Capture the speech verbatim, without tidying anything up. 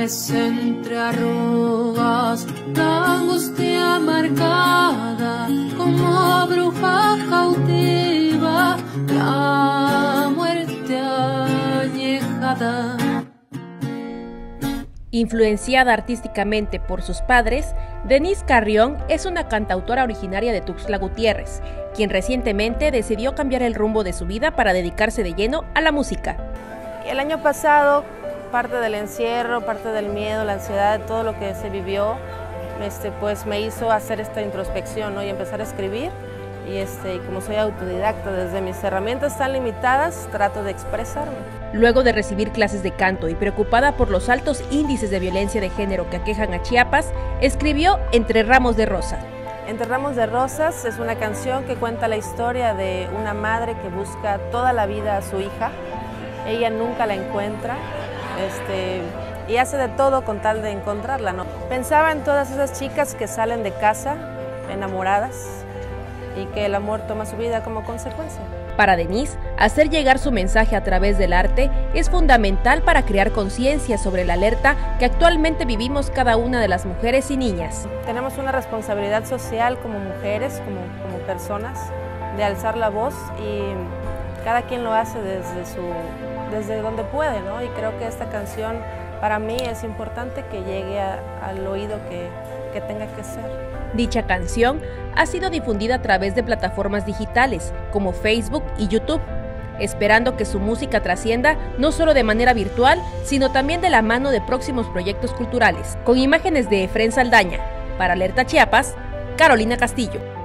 Florece entre arrugas la angustia marcada, como bruja cautiva, la muerte añejada. Influenciada artísticamente por sus padres, Denise Carrión es una cantautora originaria de Tuxtla Gutiérrez, quien recientemente decidió cambiar el rumbo de su vida para dedicarse de lleno a la música. El año pasado, parte del encierro, parte del miedo, la ansiedad, todo lo que se vivió, este, pues me hizo hacer esta introspección, ¿no? Y empezar a escribir. Y, este, y como soy autodidacta, desde mis herramientas tan limitadas, trato de expresarme. Luego de recibir clases de canto y preocupada por los altos índices de violencia de género que aquejan a Chiapas, escribió Entre Ramos de Rosa. Entre Ramos de Rosas es una canción que cuenta la historia de una madre que busca toda la vida a su hija. Ella nunca la encuentra este, y hace de todo con tal de encontrarla, ¿no? Pensaba en todas esas chicas que salen de casa enamoradas y que el amor toma su vida como consecuencia. Para Denise, hacer llegar su mensaje a través del arte es fundamental para crear conciencia sobre la alerta que actualmente vivimos cada una de las mujeres y niñas. Tenemos una responsabilidad social como mujeres, como, como personas, de alzar la voz y cada quien lo hace desde, su, desde donde puede, ¿no? Y creo que esta canción para mí es importante que llegue a, al oído que, que tenga que ser. Dicha canción ha sido difundida a través de plataformas digitales como Facebook y YouTube, esperando que su música trascienda no solo de manera virtual, sino también de la mano de próximos proyectos culturales. Con imágenes de Efrén Saldaña, para Alerta Chiapas, Carolina Castillo.